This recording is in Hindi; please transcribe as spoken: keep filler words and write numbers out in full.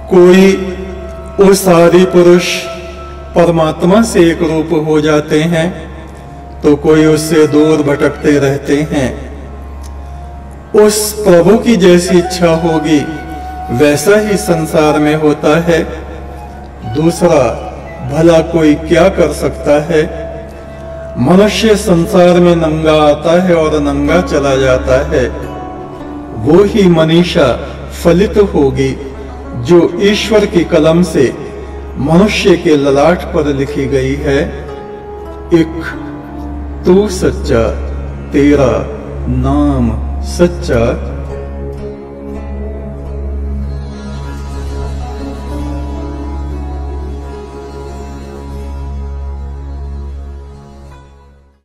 कोई उस आदि पुरुष परमात्मा से एक रूप हो जाते हैं तो कोई उससे दूर भटकते रहते हैं। उस प्रभु की जैसी इच्छा होगी वैसा ही संसार में होता है। दूसरा भला कोई क्या कर सकता है। मनुष्य संसार में नंगा आता है और नंगा चला जाता है। वो ही मनीषा फलित होगी जो ईश्वर की कलम से मनुष्य के ललाट पर लिखी गई है। एक तू सच्चा, तेरा नाम सच्चा।